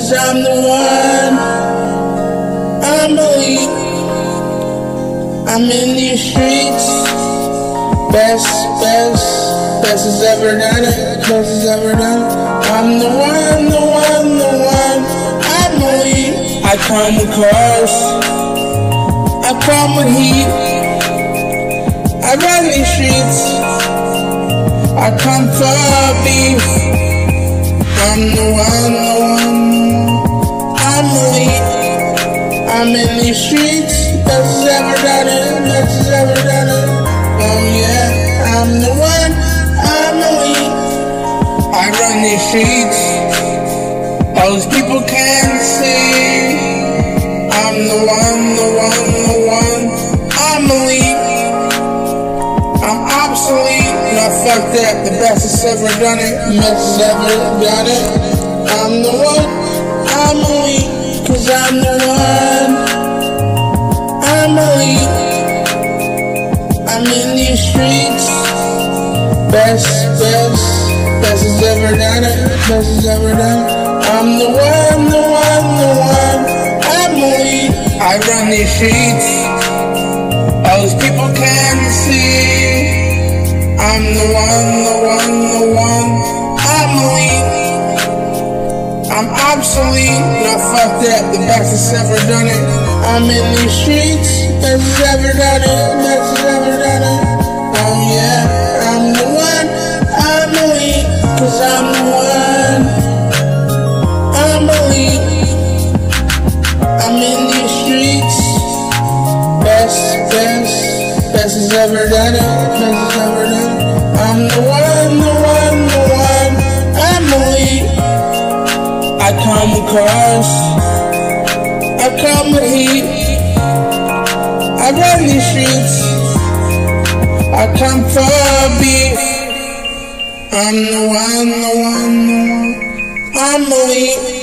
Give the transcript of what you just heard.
'cause I'm the one. I'm elite. I'm in these streets. Best has ever done it. Best has ever done it. I'm the one, the one, the one. I'm elite. I come with cars. I come with heat. I run these streets. I come for beef. I'm the one, the one. I'm elite. I'm in these streets. Best has ever done it. Best has ever done it. Oh yeah, I'm the one. I'm elite. I run these streets. All these people can't see. I'm the one, the one, the one. I'm elite. I'm obsolete. No, fuck that. The best has ever done it. Best has ever done it. I'm the one. I'm elite. 'Cause I'm the one. I'm elite. I'm in these streets. Best has ever done it. Best has ever done it. I'm the one, the one, the one. I'm elite. I run these streets. All these people can't see. I'm the one, the one, the one. I'm elite. I'm obsolete. No, fuck that. The best has ever done it. I'm in these streets. Best has ever done it. Best has ever done it. Oh yeah, I'm the one. I'm elite. 'Cause I'm the one. I'm elite. I'm in these streets. Best has ever done it. Best has ever done it. I'm the one, the one, the one. I'm elite. I come with cars. I come with heat. I run these streets. I come for beef. I'm the one, the one, the one. I'm elite.